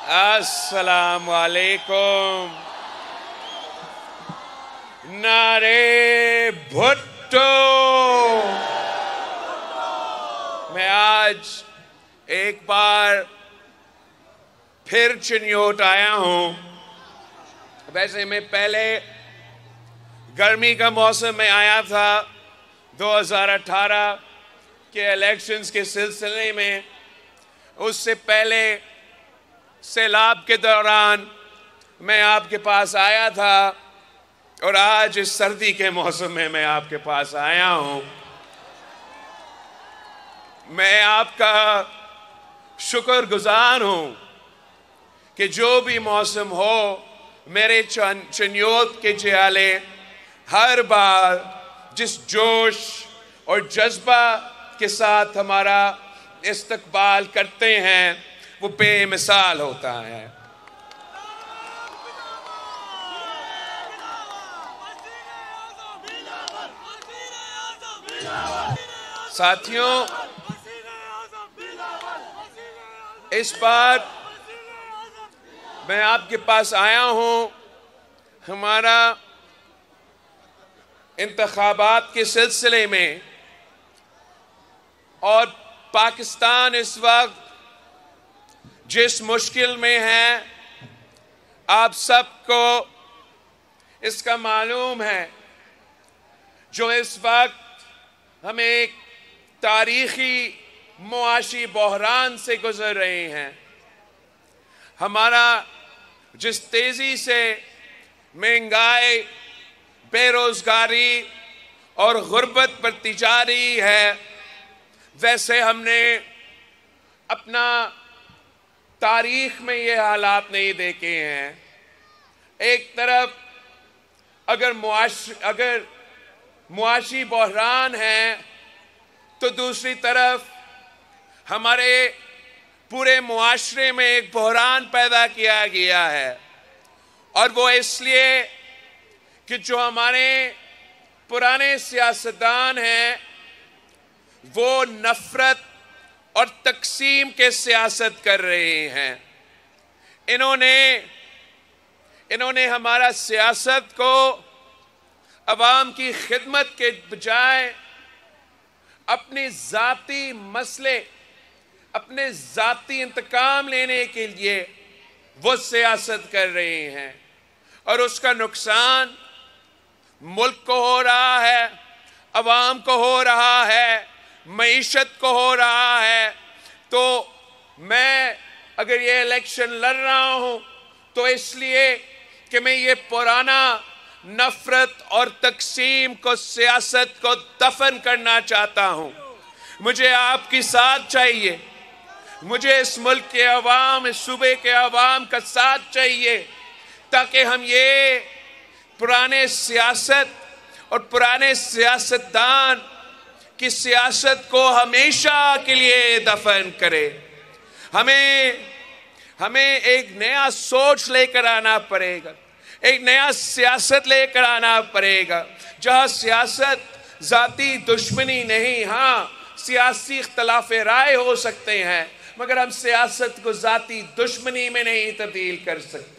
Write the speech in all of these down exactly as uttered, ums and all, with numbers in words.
السلام علیکم. نعرے بھٹو. میں آج ایک بار پھر چنیوٹ آیا ہوں. ویسے میں پہلے گرمی کا موسم میں آیا تھا دو ہزار اٹھارہ کے الیکشنز کے سلسلے میں. اس سے پہلے سیلاب کے دوران میں آپ کے پاس آیا تھا اور آج اس سردی کے موسم میں میں آپ کے پاس آیا ہوں. میں آپ کا شکر گزار ہوں کہ جو بھی موسم ہو میرے چنیوت کے جیالے ہر بار جس جوش اور جذبہ کے ساتھ ہمارا استقبال کرتے ہیں وہ بے مثال ہوتا ہے. ساتھیوں، اس بار میں آپ کے پاس آیا ہوں ہمارا انتخابات کے سلسلے میں، اور پاکستان اس وقت جس مشکل میں ہے آپ سب کو اس کا معلوم ہے. جو اس وقت ہم ایک تاریخی معاشی بحران سے گزر رہے ہیں. ہمارا جس تیزی سے مہنگائی، بے روزگاری اور غربت بڑھتی جا رہی ہے، ویسے ہم نے اپنا تاریخ میں یہ حالات نہیں دیکھے ہیں. ایک طرف اگر معاش اگر معاشی بحران ہے تو دوسری طرف ہمارے پورے معاشرے میں ایک بحران پیدا کیا گیا ہے. اور وہ اس لیے کہ جو ہمارے پرانے سیاستدان ہیں وہ نفرت اور تقسیم کے سیاست کر رہے ہیں. انہوں نے انہوں نے ہمارا سیاست کو عوام کی خدمت کے بجائے اپنے ذاتی مسئلے، اپنے ذاتی انتقام لینے کے لیے وہ سیاست کر رہے ہیں. اور اس کا نقصان ملک کو ہو رہا ہے، عوام کو ہو رہا ہے، معیشت کو ہو رہا ہے. تو میں اگر یہ الیکشن لڑ رہا ہوں تو اس لیے کہ میں یہ پرانا نفرت اور تقسیم کو، سیاست کو دفن کرنا چاہتا ہوں. مجھے آپ کی ساتھ چاہیے، مجھے اس ملک کے عوام، اس صوبے کے عوام کا ساتھ چاہیے تاکہ ہم یہ پرانے سیاست اور پرانے سیاستدان کی سیاست کو ہمیشہ کے لیے دفن کرے. ہمیں ہمیں ایک نیا سوچ لے کر آنا پڑے گا، ایک نیا سیاست لے کر آنا پڑے گا جہاں سیاست ذاتی دشمنی نہیں. ہاں، سیاسی اختلاف رائے ہو سکتے ہیں مگر ہم سیاست کو ذاتی دشمنی میں نہیں تبدیل کر سکتے.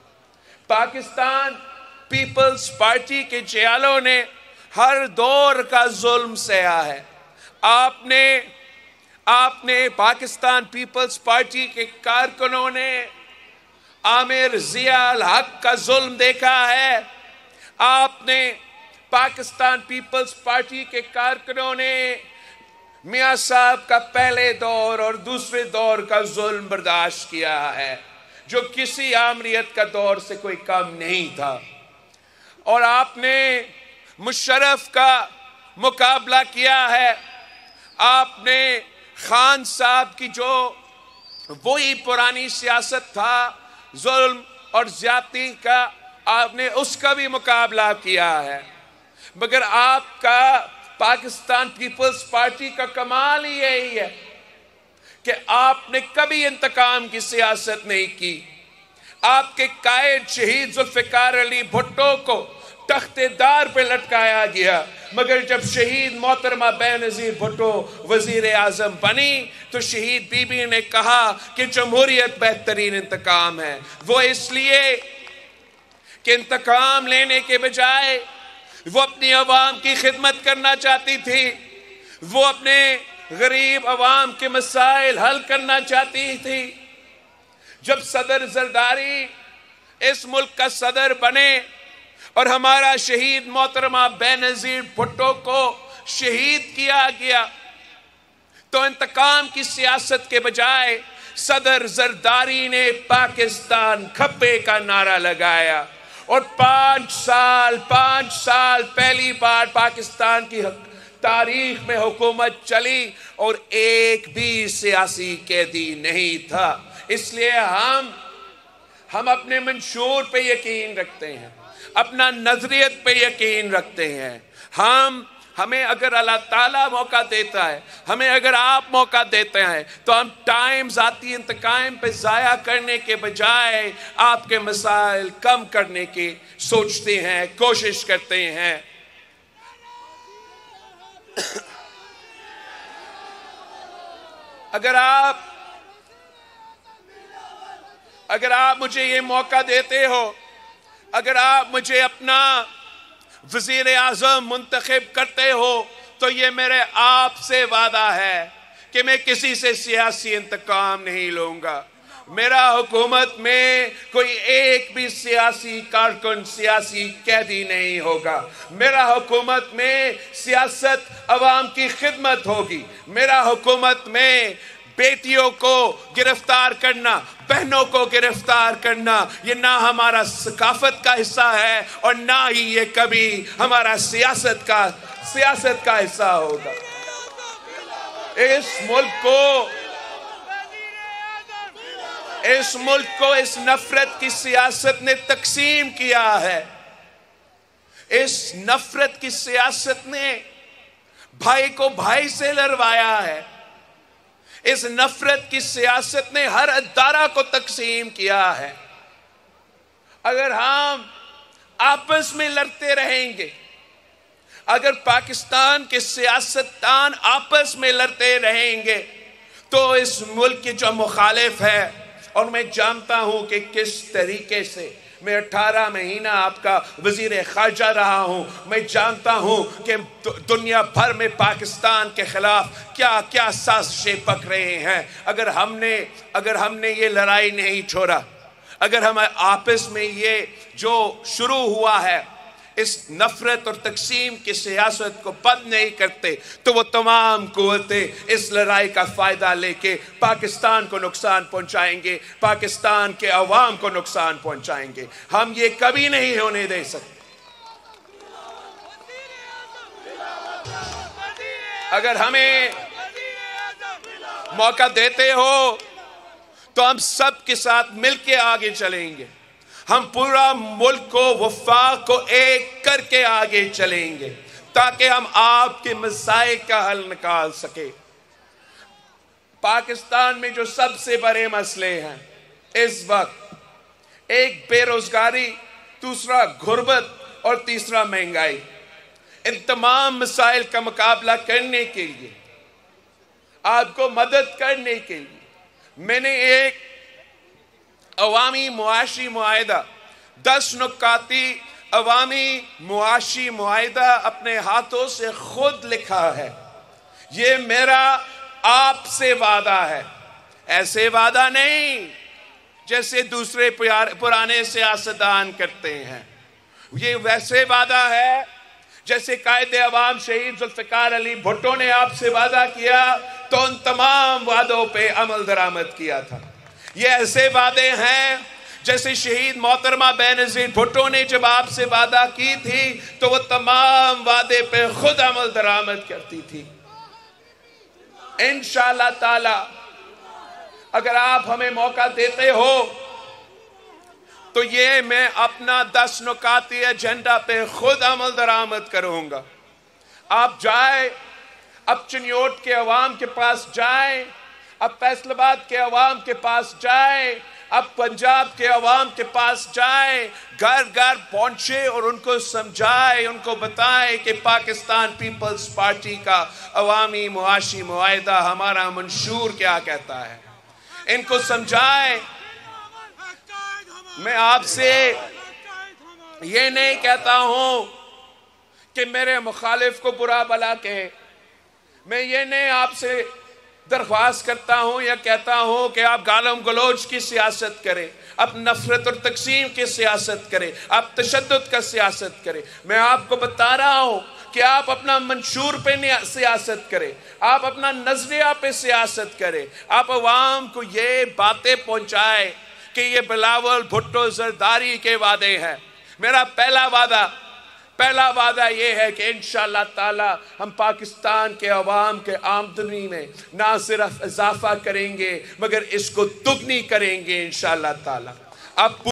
پاکستان پیپلز پارٹی کے جیالوں نے ہر دور کا ظلم سہا ہے. آپ نے آپ نے پاکستان پیپلز پارٹی کے کارکنوں نے عامر ضیاء الحق کا ظلم دیکھا ہے. آپ نے پاکستان پیپلز پارٹی کے کارکنوں نے میاں صاحب کا پہلے دور اور دوسرے دور کا ظلم برداشت کیا ہے جو کسی آمریت کا دور سے کوئی کم نہیں تھا. اور آپ نے مشرف کا مقابلہ کیا ہے. آپ نے خان صاحب کی جو وہی پرانی سیاست تھا ظلم اور زیادتی کا، آپ نے اس کا بھی مقابلہ کیا ہے. مگر آپ کا پاکستان پیپلز پارٹی کا کمال ہی یہی ہے کہ آپ نے کبھی انتقام کی سیاست نہیں کی. آپ کے قائد شہید ذوالفقار علی بھٹو کو تخت دار پہ لٹکایا گیا، مگر جب شہید محترمہ بینظیر بھٹو وزیر اعظم بنی تو شہید بی بی نے کہا کہ جمہوریت بہترین انتقام ہے۔ وہ اس لیے کہ انتقام لینے کے بجائے وہ اپنی عوام کی خدمت کرنا چاہتی تھی، وہ اپنے غریب عوام کے مسائل حل کرنا چاہتی تھی۔ جب صدر زرداری اس ملک کا صدر بنے اور ہمارا شہید محترمہ بینظیر بھٹو کو شہید کیا گیا تو انتقام کی سیاست کے بجائے صدر زرداری نے پاکستان کھپے کا نعرہ لگایا، اور پانچ سال پانچ سال پہلی بار پاکستان کی تاریخ میں حکومت چلی اور ایک بھی سیاسی قیدی نہیں تھا۔ اس لیے ہم ہم اپنے منشور پہ یقین رکھتے ہیں، اپنا نظریت پہ یقین رکھتے ہیں۔ ہم ہمیں اگر اللہ تعالیٰ موقع دیتا ہے، ہمیں اگر آپ موقع دیتے ہیں تو ہم ٹائم ذاتی انتقام پہ ضائع کرنے کے بجائے آپ کے مسائل کم کرنے کی سوچتے ہیں، کوشش کرتے ہیں۔ اگر آپ اگر آپ مجھے یہ موقع دیتے ہو، اگر آپ مجھے اپنا وزیر اعظم منتخب کرتے ہو تو یہ میرے آپ سے وعدہ ہے کہ میں کسی سے سیاسی انتقام نہیں لوں گا۔ میرا حکومت میں کوئی ایک بھی سیاسی کارکن سیاسی قیدی نہیں ہوگا۔ میرا حکومت میں سیاست عوام کی خدمت ہوگی۔ میرا حکومت میں بیٹیوں کو گرفتار کرنا، بہنوں کو گرفتار کرنا یہ نہ ہمارا ثقافت کا حصہ ہے اور نہ ہی یہ کبھی ہمارا سیاست کا سیاست کا حصہ ہوگا۔ اس ملک کو اس ملک کو اس نفرت کی سیاست نے تقسیم کیا ہے۔ اس نفرت کی سیاست نے بھائی کو بھائی سے لڑوایا ہے۔ اس نفرت کی سیاست نے ہر ادارہ کو تقسیم کیا ہے۔ اگر ہم آپس میں لڑتے رہیں گے، اگر پاکستان کے سیاستدان آپس میں لڑتے رہیں گے تو اس ملک کے جو مخالف ہے، اور میں جانتا ہوں کہ کس طریقے سے میں اٹھارہ مہینہ آپ کا وزیر خارجہ رہا ہوں، میں جانتا ہوں کہ دنیا بھر میں پاکستان کے خلاف کیا کیا سازشیں پک رہے ہیں۔ اگر ہم نے اگر ہم نے یہ لڑائی نہیں چھوڑا، اگر ہم آپس میں یہ جو شروع ہوا ہے اس نفرت اور تقسیم کی سیاست کو بند نہیں کرتے تو وہ تمام قوتیں اس لڑائی کا فائدہ لے کے پاکستان کو نقصان پہنچائیں گے، پاکستان کے عوام کو نقصان پہنچائیں گے۔ ہم یہ کبھی نہیں ہونے دے سکتے۔ اگر ہمیں موقع دیتے ہو تو ہم سب کے ساتھ مل کے آگے چلیں گے۔ ہم پورا ملک کو وفاق کو ایک کر کے آگے چلیں گے تاکہ ہم آپ کے مسائل کا حل نکال سکیں۔ پاکستان میں جو سب سے بڑے مسئلے ہیں اس وقت، ایک بے روزگاری، دوسرا غربت اور تیسرا مہنگائی، ان تمام مسائل کا مقابلہ کرنے کے لیے، آپ کو مدد کرنے کے لیے میں نے ایک عوامی معاشی معاہدہ، دس نکاتی عوامی معاشی معاہدہ اپنے ہاتھوں سے خود لکھا ہے۔ یہ میرا آپ سے وعدہ ہے، ایسے وعدہ نہیں جیسے دوسرے پرانے سیاستدان کرتے ہیں۔ یہ ویسے وعدہ ہے جیسے قائد عوام شہید ذوالفقار علی بھٹو نے آپ سے وعدہ کیا تو ان تمام وعدوں پہ عمل درآمد کیا تھا۔ یہ ایسے وعدے ہیں جیسے شہید محترمہ بینظیر بھٹو نے جب آپ سے وعدہ کی تھی تو وہ تمام وعدے پہ خود عمل درآمد کرتی تھی۔ انشاءاللہ تعالی اگر آپ ہمیں موقع دیتے ہو تو یہ میں اپنا دس نکاتی ایجنڈا پہ خود عمل درآمد کروں گا۔ آپ جائیں، اب چنیوٹ کے عوام کے پاس جائیں، اب فیصل آباد کے عوام کے پاس جائیں، اب پنجاب کے عوام کے پاس جائے، گھر گھر پہنچے اور ان کو سمجھائے، ان کو بتائے کہ پاکستان پیپلز پارٹی کا عوامی معاشی معاہدہ ہمارا منشور کیا کہتا ہے، ان کو سمجھائے۔ میں آپ سے یہ نہیں کہتا ہوں کہ میرے مخالف کو برا بھلا کہے، میں یہ نہیں آپ سے درخواست کرتا ہوں یا کہتا ہوں کہ آپ گالم گلوچ کی سیاست کریں، آپ نفرت اور تقسیم کی سیاست کریں، آپ تشدد کا سیاست کریں۔ میں آپ کو بتا رہا ہوں کہ آپ اپنا منشور پہ سیاست کریں، آپ اپنا نظریہ پہ سیاست کریں، آپ عوام کو یہ باتیں پہنچائیں کہ یہ بلاول بھٹو زرداری کے وعدے ہیں۔ میرا پہلا وعدہ پہلا وعدہ یہ ہے کہ انشاءاللہ تعالی ہم پاکستان کے عوام کے آمدنی میں نہ صرف اضافہ کریں گے مگر اس کو دگنی کریں گے انشاءاللہ تعالی۔ اب